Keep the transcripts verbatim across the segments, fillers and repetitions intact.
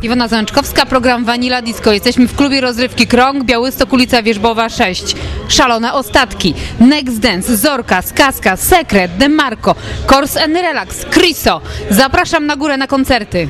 Iwona Zajączkowska, program Vanilla Disco. Jesteśmy w klubie rozrywki Krąg, Białystok, ulica Wierzbowa sześć. Szalone ostatki, Next Dance, Zorka, Skaska, Sekret, Demarco, Course and Relax, Criso. Zapraszam na górę na koncerty.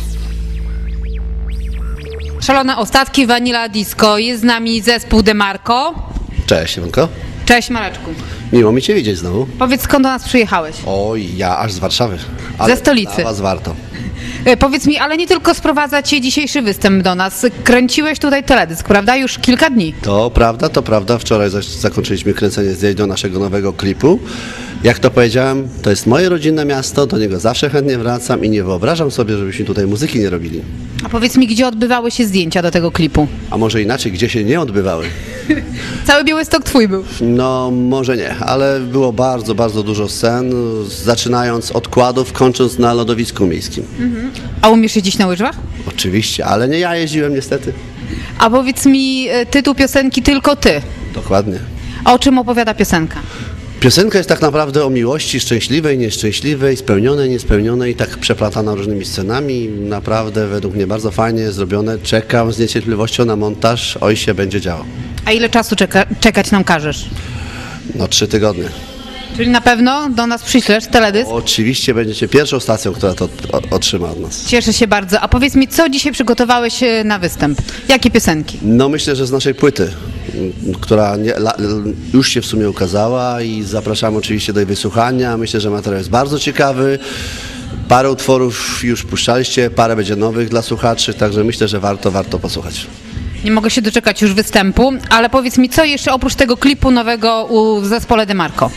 Szalone ostatki, Vanilla Disco. Jest z nami zespół Demarco. Cześć, Iwonko. Cześć, Mareczku. Miło mi Cię widzieć znowu. Powiedz, skąd do nas przyjechałeś? Oj, ja aż z Warszawy. Ale ze stolicy. Dla Was warto. E, powiedz mi, ale nie tylko sprowadza Cię dzisiejszy występ do nas. Kręciłeś tutaj teledysk, prawda? Już kilka dni. To prawda, to prawda. Wczoraj zaś zakończyliśmy kręcenie zdjęć do naszego nowego klipu. Jak to powiedziałem, to jest moje rodzinne miasto, do niego zawsze chętnie wracam i nie wyobrażam sobie, żebyśmy tutaj muzyki nie robili. A powiedz mi, gdzie odbywały się zdjęcia do tego klipu? A może inaczej, gdzie się nie odbywały? Cały Białystok Twój był. No, może nie, ale było bardzo, bardzo dużo scen, zaczynając od kładów, kończąc na lodowisku miejskim. Mhm. A umiesz jeździć na łyżwach? Oczywiście, ale nie ja jeździłem niestety. A powiedz mi tytuł piosenki Tylko Ty. Dokładnie. A o czym opowiada piosenka? Piosenka jest tak naprawdę o miłości szczęśliwej, nieszczęśliwej, spełnionej, niespełnionej, tak przeplatana różnymi scenami. Naprawdę według mnie bardzo fajnie zrobione. Czekam z niecierpliwością na montaż. Oj, się będzie działo. A ile czasu czeka czekać nam każesz? No trzy tygodnie. Czyli na pewno do nas przyślesz teledysk? Oczywiście będziecie pierwszą stacją, która to otrzyma od nas. Cieszę się bardzo. A powiedz mi, co dzisiaj przygotowałeś na występ? Jakie piosenki? No myślę, że z naszej płyty, która nie, la, już się w sumie ukazała i zapraszam oczywiście do jej wysłuchania. Myślę, że materiał jest bardzo ciekawy. Parę utworów już puszczaliście, parę będzie nowych dla słuchaczy, także myślę, że warto, warto posłuchać. Nie mogę się doczekać już występu, ale powiedz mi, co jeszcze oprócz tego klipu nowego u, w zespole Demarco?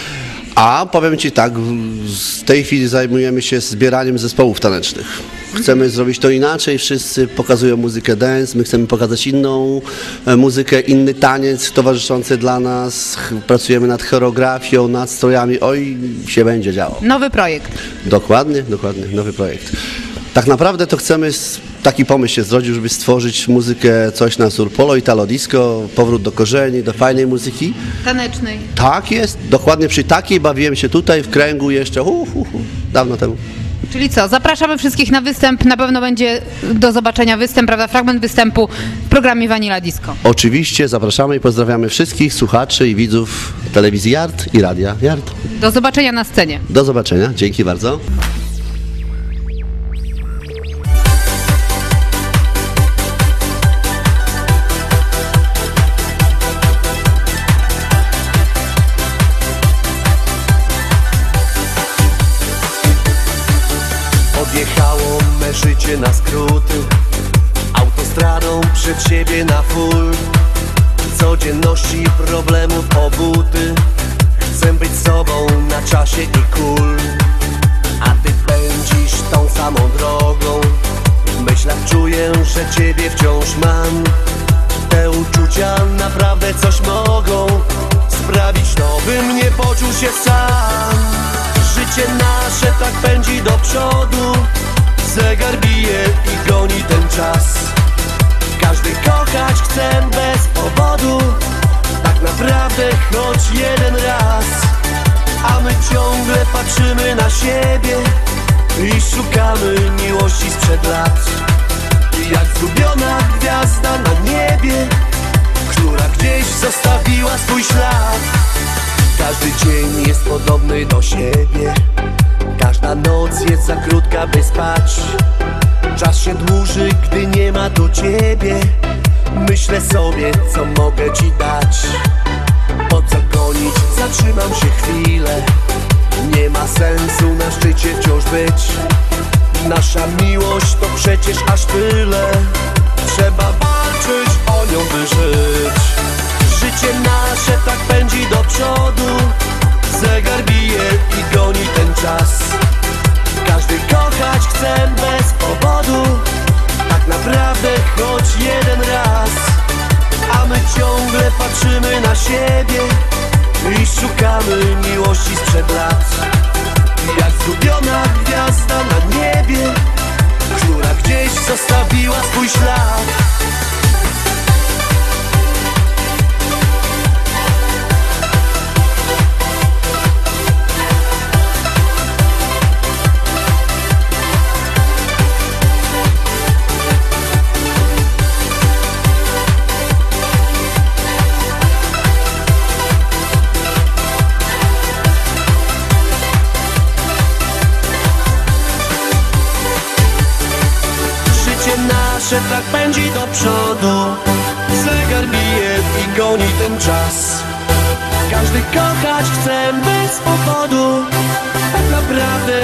A powiem Ci tak, w tej chwili zajmujemy się zbieraniem zespołów tanecznych. Chcemy zrobić to inaczej, wszyscy pokazują muzykę dance, my chcemy pokazać inną muzykę, inny taniec towarzyszący dla nas. Pracujemy nad choreografią, nad strojami, oj, się będzie działo. Nowy projekt. Dokładnie, dokładnie, nowy projekt. Tak naprawdę to chcemy, taki pomysł się zrodził, żeby stworzyć muzykę, coś na wzór polo, italo disco, powrót do korzeni, do fajnej muzyki. Tanecznej. Tak jest, dokładnie przy takiej bawiłem się tutaj w kręgu jeszcze hu, hu, hu, dawno temu. Czyli co, zapraszamy wszystkich na występ, na pewno będzie do zobaczenia występ, prawda, fragment występu w programie Vanilla Disco. Oczywiście zapraszamy i pozdrawiamy wszystkich słuchaczy i widzów telewizji Yard i radia Yard. Do zobaczenia na scenie. Do zobaczenia, dzięki bardzo. Odjechało me życie na skróty, autostradą przed siebie na full. Codzienności problemów obuty, chcę być sobą na czasie i cool. A ty pędzisz tą samą drogą, w myślach czuję, że ciebie wciąż mam. Te uczucia naprawdę coś mogą sprawić, no bym nie poczuł się sam. Życie nasze tak pędzi do przodu, zegar bije i goni ten czas. Każdy kochać chce bez powodu, tak naprawdę choć jeden raz. A my ciągle patrzymy na siebie i szukamy miłości sprzed lat. Jak zgubiona gwiazda na niebie, która gdzieś zostawiła swój ślad. Każdy dzień jest podobny do siebie, każda noc jest za krótka, by spać. Czas się dłuży, gdy nie ma tu ciebie. Myślę sobie, co mogę ci dać. Po co gonić, zatrzymam się chwilę. Nie ma sensu na szczycie wciąż być. Nasza miłość to przecież aż tyle. Trzeba walczyć o nią, by żyć. Życie nasze tak pędzi do przodu, zegar bije i goni ten czas. Każdy kochać chce bez powodu, tak naprawdę choć jeden raz. A my ciągle patrzymy na siebie i szukamy miłości sprzed lat. Jak zgubiona gwiazda na niebie, która gdzieś zostawiła swój ślad. zawsze tak pędzi do przodu. Zegar bije i goni ten czas. Każdy kochać chce bez powodu, tak naprawdę.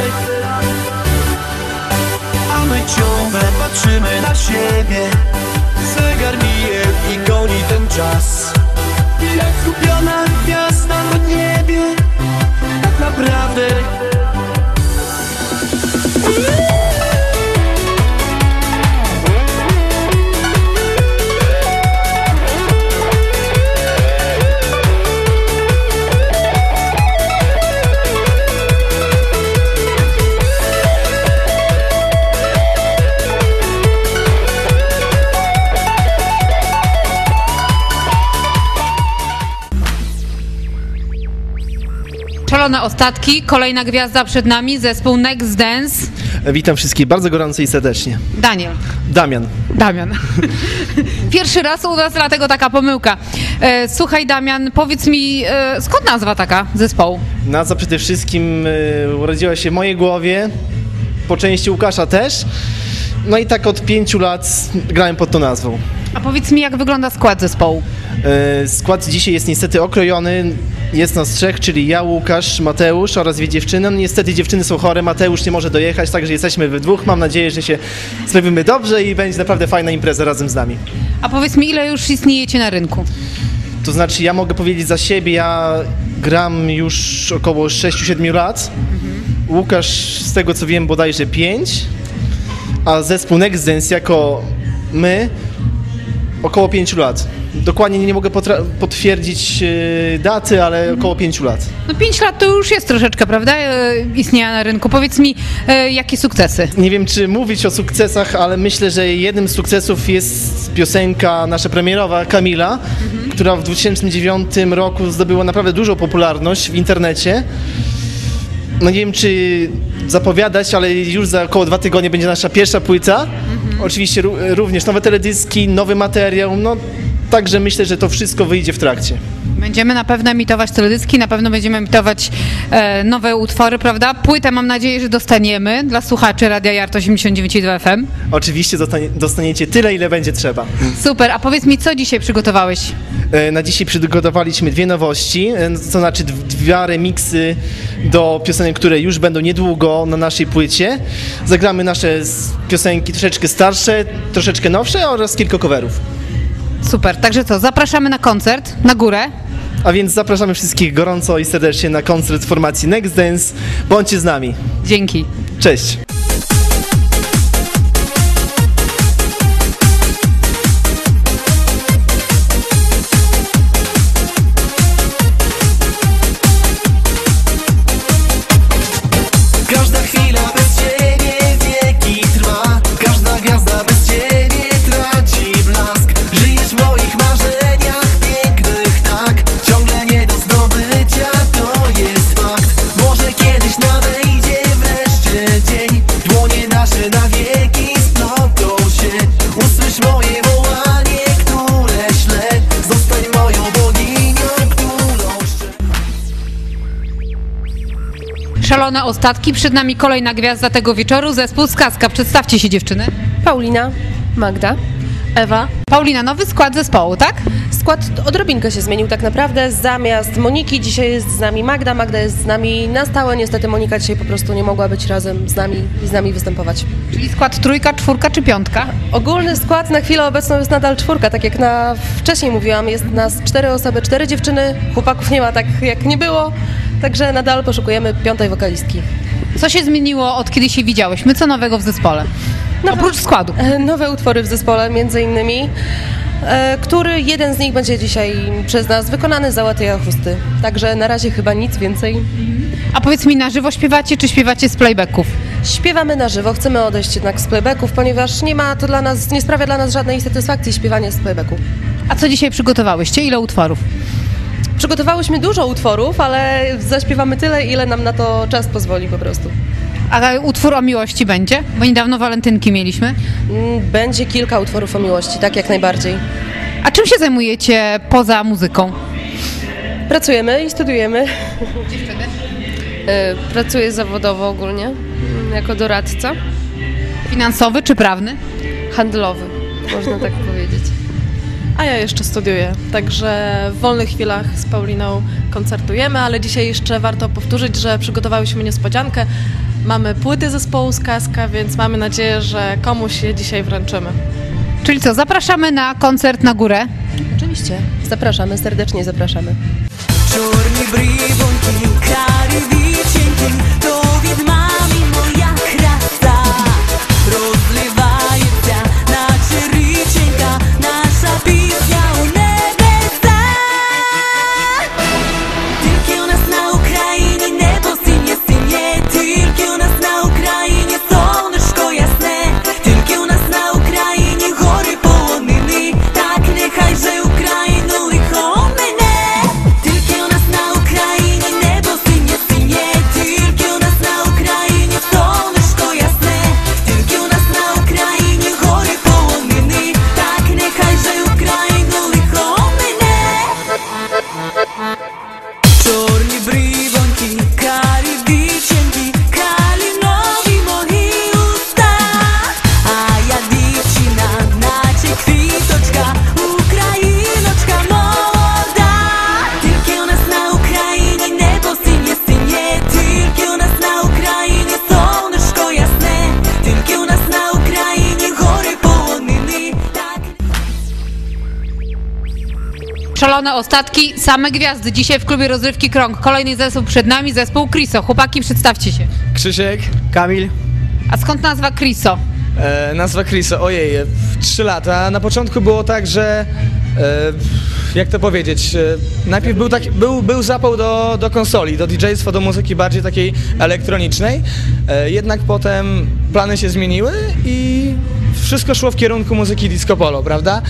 A my ciągle patrzymy na siebie. Zegar bije i goni ten czas. Jak zgubiona gwiazda na niebie, tak naprawdę. Szalone ostatki, kolejna gwiazda przed nami, zespół Next Dance. Witam wszystkich bardzo gorąco i serdecznie. Daniel. Damian. Damian. Pierwszy raz u nas, dlatego taka pomyłka. E, słuchaj Damian, powiedz mi, e, skąd nazwa taka zespołu? Nazwa przede wszystkim y, urodziła się w mojej głowie, po części Łukasza też. No i tak od pięciu lat grałem pod tą nazwą. A powiedz mi, jak wygląda skład zespołu? Y, skład dzisiaj jest niestety okrojony. Jest nas trzech, czyli ja, Łukasz, Mateusz oraz dwie dziewczyny. No, niestety dziewczyny są chore, Mateusz nie może dojechać, także jesteśmy we dwóch. Mam nadzieję, że się sprawimy dobrze i będzie naprawdę fajna impreza razem z nami. A powiedz mi, ile już istniejecie na rynku? To znaczy, ja mogę powiedzieć za siebie, ja gram już około sześć siedem lat. Mhm. Łukasz, z tego co wiem, bodajże pięć, a zespół Next Dance jako my około pięć lat. Dokładnie nie mogę potwierdzić yy, daty, ale około pięciu lat. No pięć lat to już jest troszeczkę, prawda, e, istnienia na rynku. Powiedz mi, e, jakie sukcesy? Nie wiem, czy mówić o sukcesach, ale myślę, że jednym z sukcesów jest piosenka nasza premierowa, Kamila, mhm. która w dwa tysiące dziewiątym roku zdobyła naprawdę dużą popularność w internecie. No nie wiem, czy zapowiadać, ale już za około dwa tygodnie będzie nasza pierwsza płyta. Mhm. Oczywiście również nowe teledyski, nowy materiał, no także myślę, że to wszystko wyjdzie w trakcie. Będziemy na pewno emitować teledyski, na pewno będziemy emitować e, nowe utwory, prawda? Płytę mam nadzieję, że dostaniemy dla słuchaczy Radia Yard osiemdziesiąt dziewięć i dwa F M. Oczywiście dostanie, dostaniecie tyle, ile będzie trzeba. Super, a powiedz mi, co dzisiaj przygotowałeś? E, na dzisiaj przygotowaliśmy dwie nowości, e, to znaczy dwa remiksy do piosenek, które już będą niedługo na naszej płycie. Zagramy nasze piosenki troszeczkę starsze, troszeczkę nowsze oraz kilka coverów. Super, także co, zapraszamy na koncert, na górę. A więc zapraszamy wszystkich gorąco i serdecznie na koncert formacji Next Dance. Bądźcie z nami. Dzięki. Cześć. Każda chwila bez ciebie wieki trwa. Każda gwiazda bez ciebie traci blask. Żyjesz w moich marzeniach pięknych, tak. Ciągle nie do zdobycia, to jest fakt. Może kiedyś nadejdzie wreszcie dzień. Dłonie nasze na wieki splotą się. Usłysz moje wołanie, które ślę. Zostań moją boginią, którą szczę. Szalone ostatki, przed nami kolejna gwiazda tego wieczoru, zespół Skaska. Przedstawcie się dziewczyny. Paulina, Magda, Ewa. Paulina, nowy skład zespołu, tak? Skład odrobinkę się zmienił tak naprawdę. Zamiast Moniki dzisiaj jest z nami Magda. Magda jest z nami na stałe. Niestety Monika dzisiaj po prostu nie mogła być razem z nami i z nami występować. Czyli skład trójka, czwórka czy piątka? Ogólny skład na chwilę obecną jest nadal czwórka. Tak jak na wcześniej mówiłam, jest nas cztery osoby, cztery dziewczyny. Chłopaków nie ma tak jak nie było. Także nadal poszukujemy piątej wokalistki. Co się zmieniło od kiedy się widziałyśmy? Co nowego w zespole? Nowe- Oprócz składu. E, Nowe utwory w zespole, między innymi, e, który jeden z nich będzie dzisiaj przez nas wykonany za łaty i ochrusty. Także na razie chyba nic więcej. A powiedz mi, na żywo śpiewacie, czy śpiewacie z playbacków? Śpiewamy na żywo, chcemy odejść jednak z playbacków, ponieważ nie ma to dla nas, nie sprawia dla nas żadnej satysfakcji śpiewanie z playbacku. A co dzisiaj przygotowałyście? Ile utworów? Przygotowałyśmy dużo utworów, ale zaśpiewamy tyle, ile nam na to czas pozwoli po prostu. A utwór o miłości będzie? Bo niedawno walentynki mieliśmy. Mm, Będzie kilka utworów o miłości, tak jak najbardziej. A czym się zajmujecie poza muzyką? Pracujemy i studiujemy. E, Pracuję zawodowo ogólnie, jako doradca Finansowy czy prawny? handlowy. można tak powiedzieć. A ja jeszcze studiuję, także w wolnych chwilach z Pauliną koncertujemy, ale dzisiaj jeszcze warto powtórzyć, że przygotowałyśmy niespodziankę. Mamy płyty zespołu Skaska, więc mamy nadzieję, że komuś je dzisiaj wręczymy. Czyli co, zapraszamy na koncert na górę? Oczywiście, zapraszamy, serdecznie zapraszamy. Чорні брибоньки, карі дівчинки, то від мамі моя краса розливається, наче річенька, наша пісня у небеса. Тільки у нас на Україні небо синє, синє, тільки у нас на Україні сонечко ясне, тільки у нас на Україні гори полонини, так нехай же Україну лихо мене. Тільки у нас на Україні небо синє, синє, тільки у нас на Україні сонечко ясне, тільки у нас на Україні гори полонини, так нехай же Україну лихо мене. Чорні брибоньки, карі дівчинки, калінові мої уста, а я дівчина, наче квіточка, україночка молода. Тільки у нас на Україні небо синє, синє, тільки у нас на Україні сонечко ясне, тільки у нас на Україні гори полонини, так. Szalone ostatki, same gwiazdy. Dzisiaj w klubie Rozrywki Krąg. Kolejny zespół przed nami, zespół Kriso. Chłopaki, przedstawcie się. Krzysiek, Kamil, A skąd nazwa Kriso? e, nazwa Kriso, ojej, e, w trzy lata. Na początku było tak, że, e, jak to powiedzieć, e, najpierw był, taki, był, był zapał do, do konsoli, do didżejstwa, do muzyki bardziej takiej elektronicznej, e, jednak potem plany się zmieniły i wszystko szło w kierunku muzyki disco polo, prawda?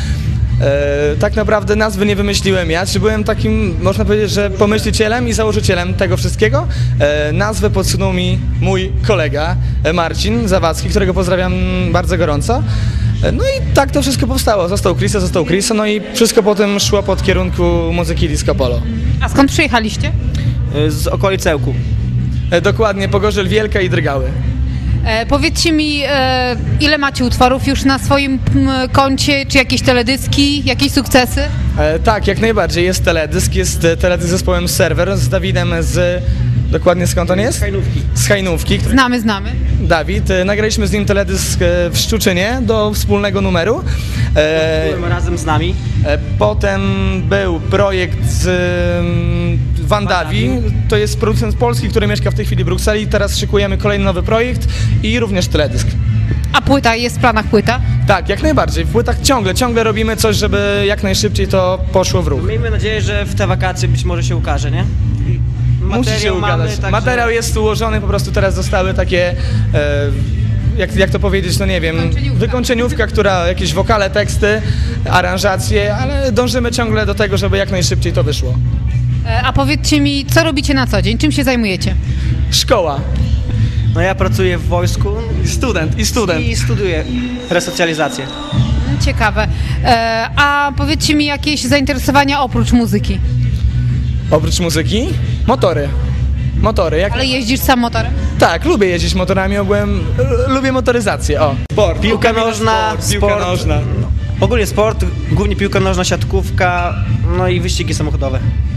E, tak naprawdę nazwy nie wymyśliłem ja, czy byłem takim, można powiedzieć, że pomyślicielem i założycielem tego wszystkiego. E, nazwę podsunął mi mój kolega e, Marcin Zawadzki, którego pozdrawiam bardzo gorąco. E, no i tak to wszystko powstało. Został Kriso, został Kriso, no i wszystko potem szło pod kierunku muzyki disco polo. A skąd przyjechaliście? Z okolic Ełku. E, dokładnie, Pogorzel Wielka i Drgały. E, powiedzcie mi, e, ile macie utworów już na swoim m, koncie? Czy jakieś teledyski, jakieś sukcesy? E, tak, jak najbardziej. Jest teledysk, jest e, teledysk z zespołem Serwer z Dawidem z... Dokładnie skąd on jest? Z Hajnówki. Z Hajnówki. który- Znamy, znamy. Dawid, e, nagraliśmy z nim teledysk e, w Szczuczynie do wspólnego numeru. E, Byłem razem z nami. e, potem był projekt z e, Wandawi, to jest producent polski, który mieszka w tej chwili w Brukseli. Teraz szykujemy kolejny nowy projekt i również teledysk. A płyta, jest w planach płyta? Tak, jak najbardziej. W płytach ciągle, ciągle robimy coś, żeby jak najszybciej to poszło w ruch. Miejmy nadzieję, że w te wakacje być może się ukaże, nie? Musi się Materiał ugadać. mamy, także- Materiał jest ułożony, po prostu teraz zostały takie, e, jak, jak to powiedzieć, no nie wiem, Wykończeniówka. wykończeniówka, która, jakieś wokale, teksty, aranżacje, ale dążymy ciągle do tego, żeby jak najszybciej to wyszło. E, a powiedzcie mi, co robicie na co dzień? Czym się zajmujecie? Szkoła. No ja pracuję w wojsku I student, i student. i studiuję resocjalizację. Mm, Ciekawe. E, a powiedzcie mi jakieś zainteresowania oprócz muzyki? Oprócz muzyki, motory. Motory, jak... Ale jeździsz sam motorem? Tak, lubię jeździć motorami, ogółem l- lubię motoryzację, o. Sport. Piłka nożna, sport, piłka sport. nożna. Ogólnie sport, głównie piłka nożna, siatkówka, no i wyścigi samochodowe.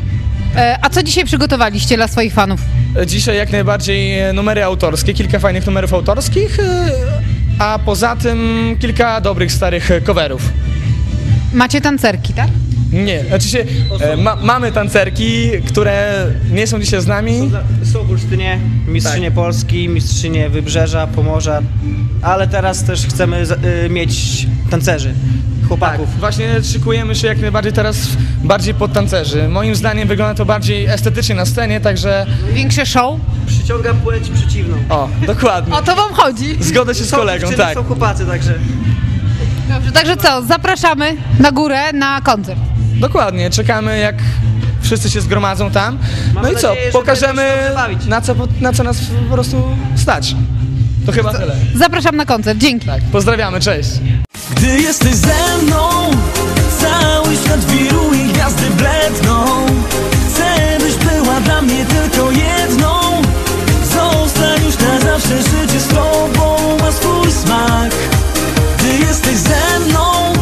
E, a co dzisiaj przygotowaliście dla swoich fanów? Dzisiaj jak najbardziej numery autorskie, kilka fajnych numerów autorskich, e, a poza tym kilka dobrych, starych coverów. Macie tancerki, tak? Nie, znaczy się, e, ma, mamy tancerki, które nie są dzisiaj z nami. Są w Olsztynie, mistrzynie Tak. Polski, mistrzynie Wybrzeża, Pomorza, ale teraz też chcemy za- y, mieć tancerzy, chłopaków. Tak, właśnie szykujemy się jak najbardziej teraz bardziej pod tancerzy. Moim zdaniem wygląda to bardziej estetycznie na scenie, także Większe show? Przyciąga płeć przeciwną. o, dokładnie. O to wam chodzi. Zgodzę się z Są kolegą, dziewczyny, tak. Są chłopacy, także... Dobrze, także co, zapraszamy na górę na koncert. Dokładnie, czekamy jak wszyscy się zgromadzą tam. Mamy No i co, nadzieję, że pokażemy będą się dobrze bawić. na co, na co nas po prostu stać. To chyba tyle. Zapraszam na koncert, dzięki. Tak, pozdrawiamy, cześć. Gdy jesteś ze mną, cały świat wiruje, gwiazdy bledną. Chcę, byś była dla mnie tylko jedną. Zostań już na zawsze, życie z tobą ma swój smak. Gdy jesteś ze mną,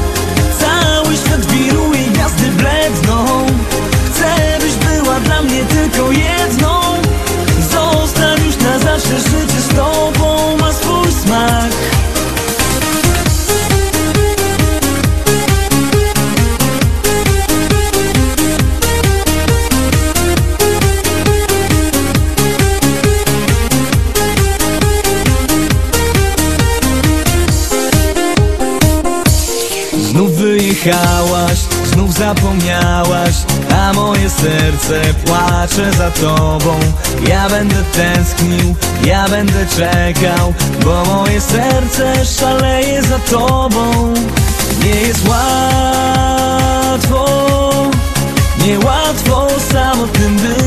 zapomniałaś, a moje serce płacze za tobą. Ja będę tęsknił, ja będę czekał, bo moje serce szaleje za tobą. Nie jest łatwo, niełatwo samotnym być.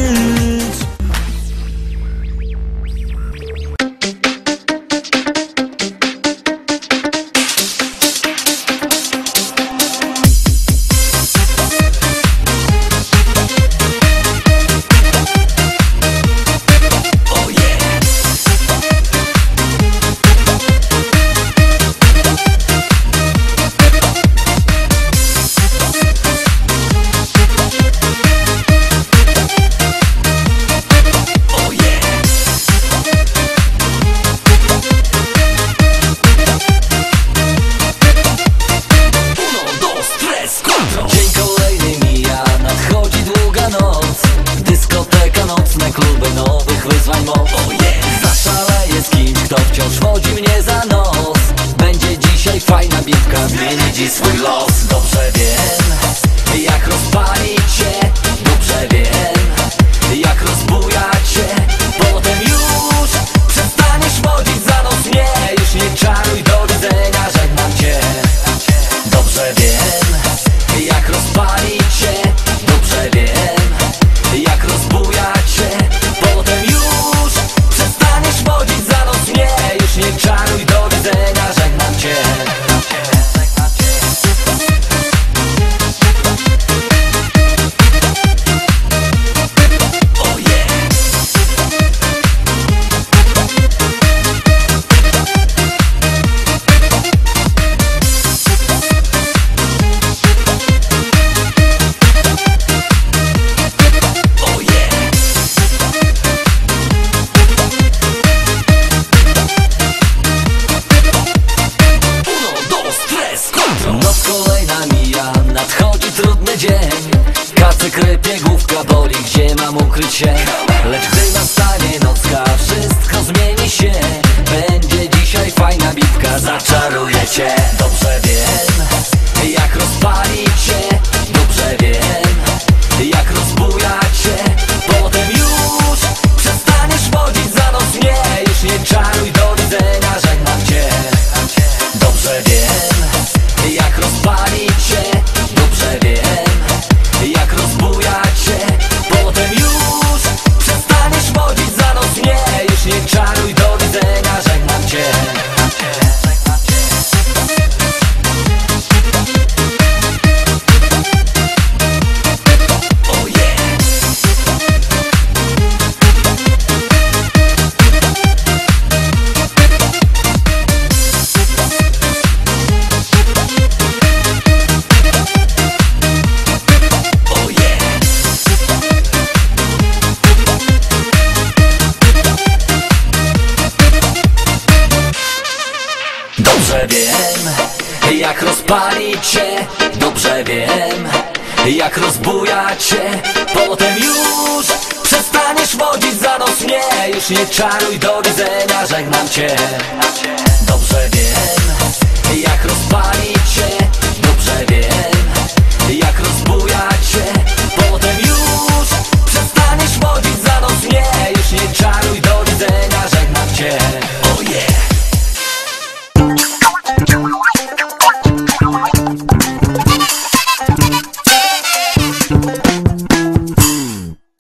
Jak rozpalić cię, dobrze wiem. Jak rozbujać cię, potem już przestaniesz wodzić za nos mnie. Już nie czaruj, do widzenia, żegnam cię. Dobrze wiem, jak rozpalić